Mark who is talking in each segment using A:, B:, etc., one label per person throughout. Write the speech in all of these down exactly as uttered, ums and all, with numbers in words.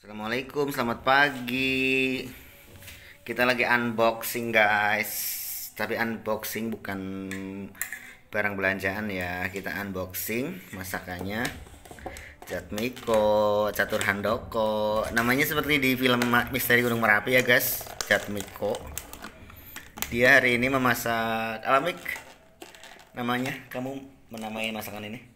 A: Assalamualaikum, selamat pagi. Kita lagi unboxing guys. Tapi unboxing bukan barang belanjaan ya. Kita unboxing masakannya Jatmiko, Catur Handoko. Namanya seperti di film Misteri Gunung Merapi ya guys. Jatmiko. Dia hari ini memasak apa Mik? Namanya kamu menamai masakan ini?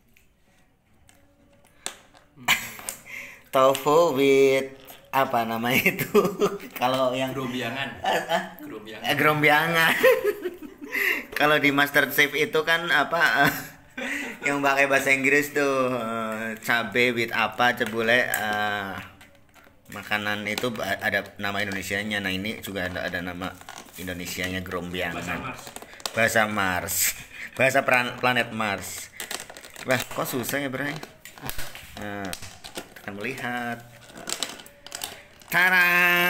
A: Tofu with apa namanya itu? Kalau yang
B: gerombiangan.
A: ah, ah,
B: Gerombiangan.
A: eh, gerombiangan. Kalau di Master Chef itu kan apa yang pakai bahasa Inggris tuh eh, cabe with apa cebule eh, makanan itu ada nama Indonesianya. Nah, ini juga ada ada nama Indonesianya
B: Bahasa
A: gerombiangan.
B: Mars.
A: Bahasa Mars. Bahasa plan- planet Mars. Wah, kok susah ya, Bray? Nah, akan melihat. Tara.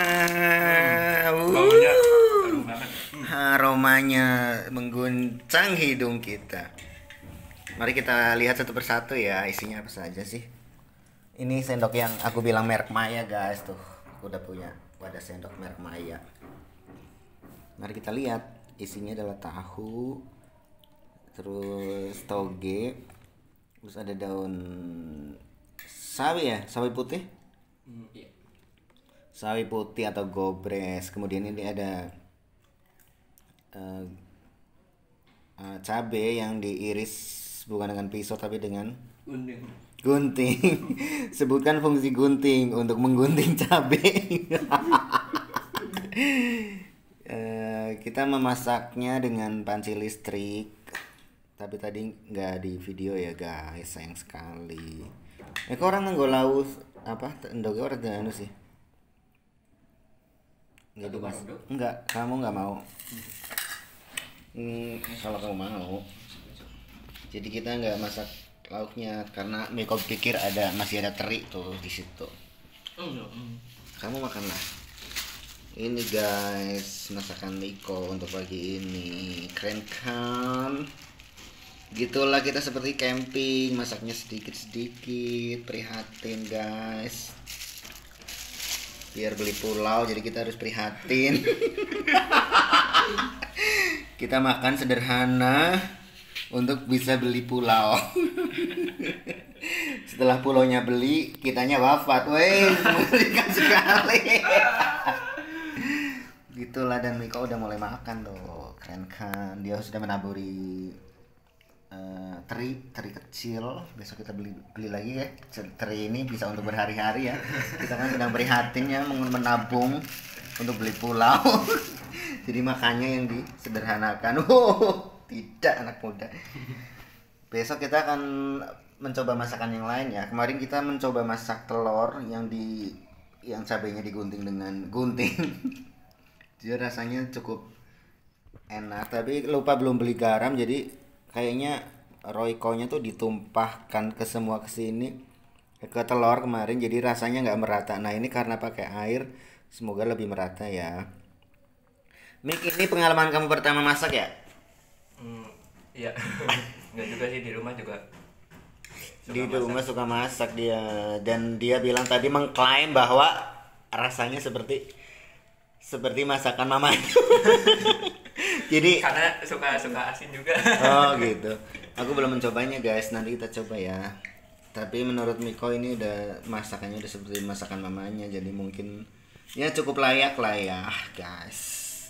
B: Baunya harum banget.
A: Aromanya mengguncang hidung kita. Mari kita lihat satu persatu ya, isinya apa saja sih. Ini sendok yang aku bilang merek Maya guys tuh. Aku udah punya wadah sendok merek Maya. Mari kita lihat. Isinya adalah tahu, terus toge, terus ada daun sawi ya, sawi putih.
B: Hmm, iya.
A: Sawi putih atau gobres. Kemudian ini ada uh, uh, cabe yang diiris bukan dengan pisau tapi dengan
B: Gunting.
A: gunting. Sebutkan fungsi gunting untuk menggunting cabe. Uh, kita memasaknya dengan panci listrik. Tapi tadi nggak di video ya guys, sayang sekali. Eh kok orang nganggo laus apa? Endoge orang anu sih. Enggak
B: Satu
A: dimas.
B: kado?
A: Enggak, kamu nggak mau. Hmm, kalau kamu mau. Jadi kita nggak masak lauknya karena Miko pikir ada masih ada teri tuh di situ.
B: Oh, enggak. Hmm.
A: Kamu makanlah. Ini guys, masakan Miko untuk pagi ini. Keren kan? Gitulah kita seperti camping, masaknya sedikit-sedikit, prihatin guys. Biar beli pulau jadi kita harus prihatin. Kita makan sederhana untuk bisa beli pulau. Setelah pulaunya beli, kitanya wafat. Weh, mengerikan sekali. Gitulah, dan Miko udah mulai makan tuh. Keren kan? Dia sudah menaburi uh, teri, teri kecil. Besok kita beli beli lagi ya. Teri ini bisa untuk berhari-hari ya. Kita kan sedang prihatin ya menabung untuk beli pulau. Jadi makanya yang disederhanakan. Oh, tidak anak muda. Besok kita akan mencoba masakan yang lain ya. Kemarin kita mencoba masak telur yang di yang cabenya digunting dengan gunting. Dia rasanya cukup enak, tapi lupa belum beli garam, jadi kayaknya Royco-nya tuh ditumpahkan ke semua kesini ke telur kemarin, jadi rasanya nggak merata. Nah ini karena pakai air, semoga lebih merata ya. Mik, ini pengalaman kamu pertama masak ya?
B: Hmm, iya. Enggak juga sih, di rumah juga suka
A: Di
B: masak.
A: rumah suka masak dia, dan dia bilang tadi mengklaim bahwa rasanya seperti seperti masakan mamanya. Jadi
B: Karena suka suka asin juga.
A: oh gitu. Aku belum mencobanya guys, nanti kita coba ya. Tapi menurut Miko ini udah masakannya udah seperti masakan mamanya, jadi mungkin ya cukup layak lah ya guys.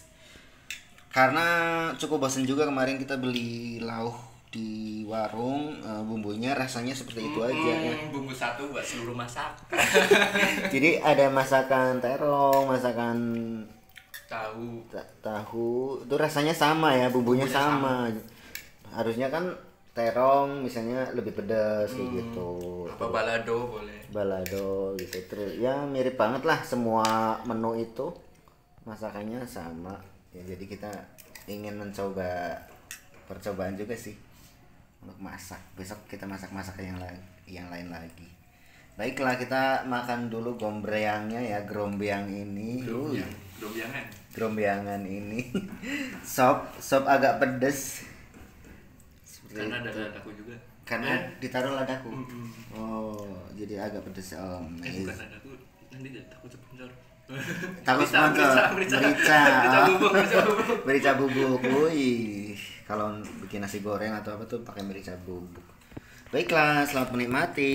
A: Karena cukup bosan juga kemarin kita beli lauk di warung, eh, bumbunya rasanya seperti itu aja ya.
B: Hmm, bumbu satu buat seluruh masak.
A: Jadi ada masakan terong, masakan
B: Tahu.
A: ta- tahu, itu rasanya sama ya, bumbunya,
B: Bumbunya
A: sama. Harusnya kan terong misalnya lebih pedas kayak gitu.
B: Apa balado boleh.
A: Balado gitu. Terus ya mirip banget lah, semua menu itu masakannya sama. Ya jadi kita ingin mencoba percobaan juga sih untuk masak. Besok kita masak-masak yang lain yang lain lagi. Baiklah, kita makan dulu gombreyangnya ya, grombiang ini. Uy,
B: Gerombiang. Gerombiangan.
A: grombiangan ini. Sop, sop agak pedes. Seperti
B: Karena ada
A: itu.
B: ladaku juga.
A: Karena
B: Eh,
A: ditaruh ladaku.
B: mm-mm.
A: Oh, jadi agak pedes om.
B: Eh bukan ladaku. nanti takut sponsor.
A: Takut
B: Merica,
A: sponsor.
B: merica,
A: Merica.
B: merica bubuk, merica bubuk.
A: Merica bubuk. Wih, kalau bikin nasi goreng atau apa tuh pakai merica bubuk. Baiklah, selamat menikmati.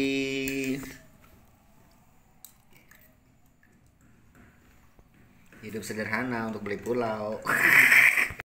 A: Hidup sederhana untuk beli pulau.